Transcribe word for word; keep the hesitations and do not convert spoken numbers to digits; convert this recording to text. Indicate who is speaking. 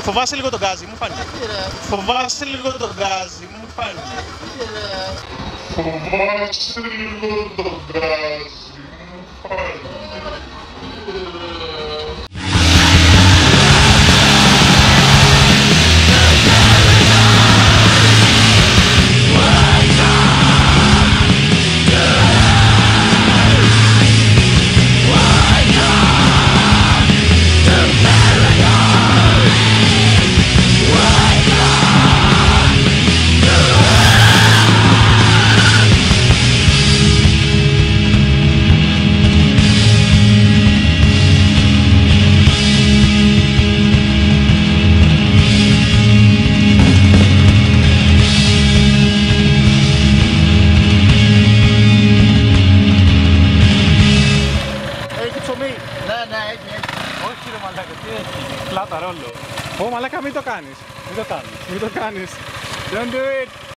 Speaker 1: Φοβάσαι λίγο τον γκάζι, μου φάνηκε. Φοβάσαι λίγο τον γκάζι, μου φάνηκε. Φοβάσαι λίγο τον γκάζι, μου φάνηκε.
Speaker 2: Ναι, ναι, έχει, έχει.
Speaker 3: Όχι ρε μαλάκα, τι έχει, πλάτα ρόλο. Ω μαλάκα μην το κάνεις, μην το κάνεις, μην το κάνεις. Don't do it.